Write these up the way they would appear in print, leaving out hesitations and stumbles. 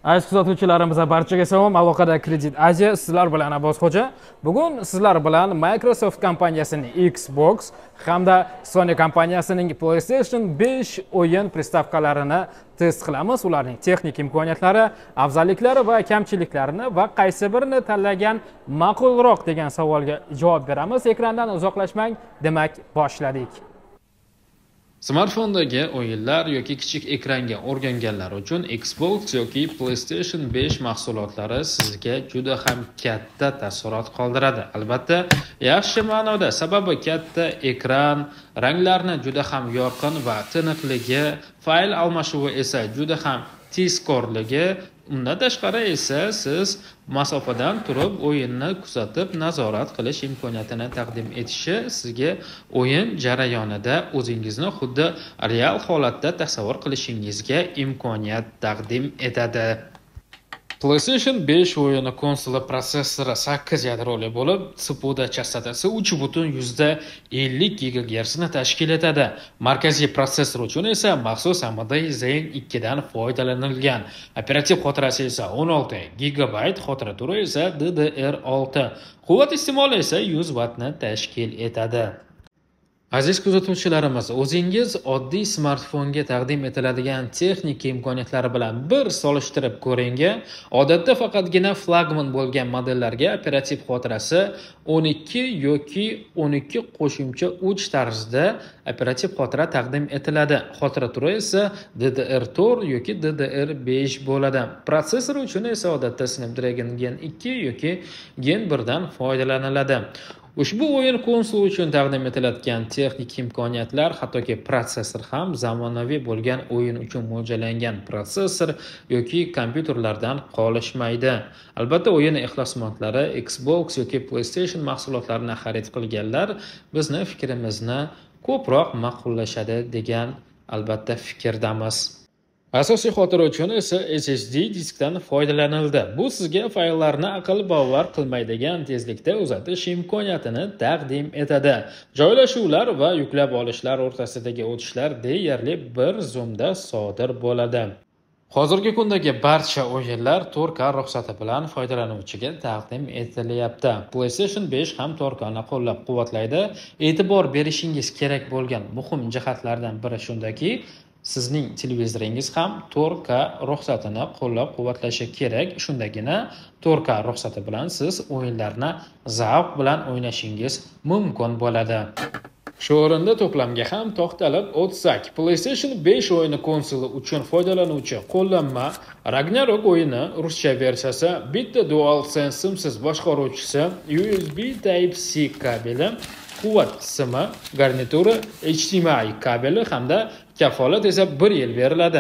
Aziz kuzatuvchilarimiz barchaga salom. Aloqada Kredit Aziya sizlar bilan Abbos Xo'ja. Bugun sizlar bilan Microsoft kompaniyasining Xbox hamda Sony kompaniyasining PlayStation 5 o'yin pristavkalarini test qilamiz. Ularning texnik imkoniyatlari, afzalliklari va kamchiliklarini va qaysi birini tanlagan ma'qulroq degan savolga javob beramiz. Ekrandan uzoqlashmang, demak boshladik. Smartfondagi o'yinlar yoki kichik ekranga o'rganganlar uchun Xbox yoki PlayStation 5 mahsulotlari sizga juda ham katta taassurot qoldiradi. Albatta, yaxshi ma'noda, sababi katta ekran, ranglarni juda ham yorqin va tiniqligi, fayl almashuvi esa juda ham tezkorligi. Undan tashqari esa siz masofadan turib o'yinni kuzatib nazorat qilish imkoniyatini taqdim etishi sizga o'yin jarayonida o'zingizni xuddi real holatda tasavvur qilishingizga imkoniyat taqdim etadi. PlayStation 5 o'yini konsoli protsessori 8 yadroli bo'lib, CPU chastotasi 3.50 GHz ni tashkil etadi. Markaziy protsessor uchun esa maxsus AMD Zen 2 dan foydalanilgan. Operativ xotirasi esa 16 GB, xotira turi esa DDR6. Quvvat iste'moli esa 100 Wattni tashkil etadi. Aziz kuzatuvchilarimiz, o'zingiz oddiy smartfonga taqdim etiladigan texnik imkoniyatlari bilan bir solishtirib ko'ring. Odatda faqatgina flagman bo'lgan modellarga operativ xotirasi 12 yoki 12 qo'shimcha 3 tarzda operativ xotira taqdim etiladi. Xotira turi esa DDR4 yoki DDR5 bo'ladi. Protsessor uchun esa odatda Snapdragon Gen 2 yoki Gen 1 dan foydalaniladi. Ushbu o'yin konsoli uchun taqdim etilayotgan texnik imkoniyatlar, hattoki protsessor ham zamonaviy bo'lgan o'yin uchun mo'ljallangan protsessor yoki kompyuterlardan qolishmaydi. Albatta, o'yin ixlosmandlari Xbox yoki PlayStation mahsulotlarini xarid qilganlar bizni fikrimizni ko'proq ma'qullashadi degan albatta fikrdamiz. Asosiy xotira uchun esa SSD diskdan foydalanildi. Bu sizga fayllarni aql bovar qilmaydigan tezlikda uzatish imkoniyatini taqdim etadi. Joylashuvlar va yuklab olishlar o'rtasidagi o'tishlar deyarli bir zoomda sodir bo'ladi. Hozirgi kundagi barcha o'yinlar 4K ruxsati bilan foydalanuvchiga taqdim etilyapti. PlayStation 5 ham 4K ni qo'llab-quvvatlaydi. E'tibor berishingiz kerak bo'lgan muhim jihatlardan biri shundaki, sizning televizoringiz ham 4K ruxsatini qo'llab-quvvatlashi kerak. Shundagina 4K ruxsati bilan siz o'yinlarni zavq bilan o'ynashingiz mumkin bo'ladi. Shu o'rinda to'plamga ham to'xtalib o'tsak, PlayStation 5 o'yini konsoli uchun foydalanuvchi qo'llanma Ragnarok o'yini ruscha versiyasi, bitta DualSense simsiz boshqaruvchisi, USB Type-C kabeli, quvvat simi, garnituri, HDMI kabeli hamda kafolat esa 1 yil beriladi.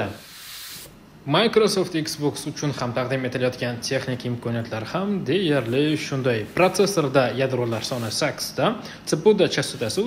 Microsoft Xbox uchun ham taqdim etilayotgan texnik imkoniyatlar ham deyarli shunday. Protsessorda yadrolar soni 8 ta, CPU chastotasi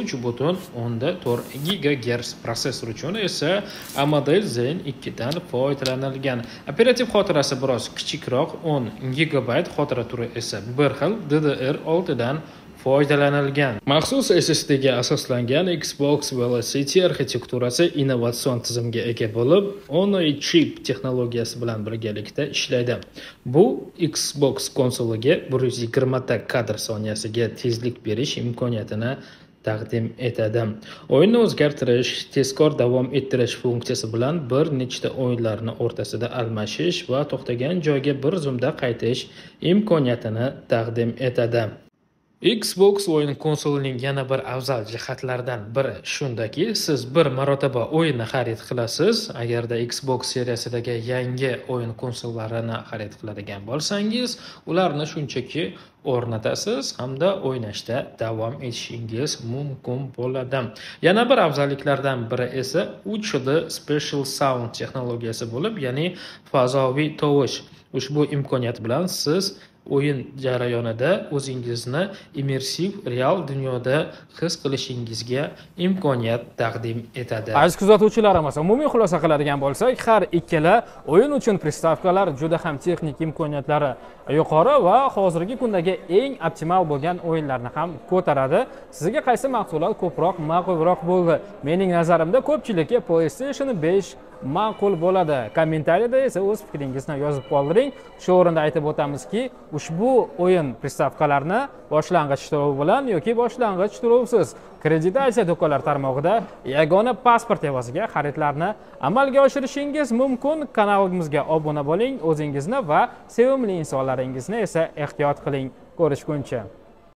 3.14 GHz, protsessor uchun esa AMD Zen 2 dan foydalanilgan. Operativ xotirasi biroz kichikroq 10 GB, xotira turi esa bir xil DDR6 dan foydalanilgan. Maxsus SSD ga asoslangan Xbox Velocity arxitekturasi innovatsion tizimga ega bo'lib, Ono chip texnologiyasi bilan birgalikda ishlaydi. Bu Xbox konsoliga 120 ta kadr soniyasiga tezlik berish imkoniyatini taqdim etadi. O'yinni o'zgartirish, tezkor davom ettirish funksiyasi bilan bir nechta o'yinlarni o'rtasida almashish va to'xtagan joyga bir zoomda qaytish imkoniyatini taqdim etadi. Xbox o'yin konsolining yana bir afzal jihatlaridan biri shundaki, siz bir marotaba o'yinni xarid qilasiz. Agarda Xbox seriyasidagi yangi o'yin konsollarini xarid qiladigan bo'lsangiz, ularni shunchaki o'rnatasiz hamda o'ynashda davom etishingiz mumkin bo'ladi. Yana bir afzalliklardan biri esa 3D Special Sound texnologiyasi bo'lib, ya'ni fazoviy tovush. Ushbu imkoniyat bilan siz o'yin jarayonida o'zingizni immersiv real dunyoda his qilishingizga imkoniyat taqdim etadi. Aziz kuzatuvchilarimiz, umumiy xulosa qiladigan bo'lsak, har ikkala o'yin uchun pristavkalar juda ham texnik imkoniyatlari yuqori va hozirgi kundagi eng optimal bo'lgan o'yinlarni ham ko'taradi. Sizga qaysi mahsulot ko'proq ma'qulroq bo'ldi? Mening nazarimda ko'pchilikka PlayStation 5 ma'qul bo'ladi. Kommentariyada esa o'z fikringizni yozib qoldiring. Shu o'rinda aytib o'tamizki, ushbu o'yin pristavkalarini boshlang'ich to'lov bilan yoki boshlang'ich to'lovsiz kredit Asiya do'konlar tarmog'ida yagona pasport evaziga xaridlarni amalga oshirishingiz mumkin. Kanalimizga obuna bo'ling, o'zingizni va sevimli insonlaringizni esa ehtiyot qiling. Ko'rishguncha.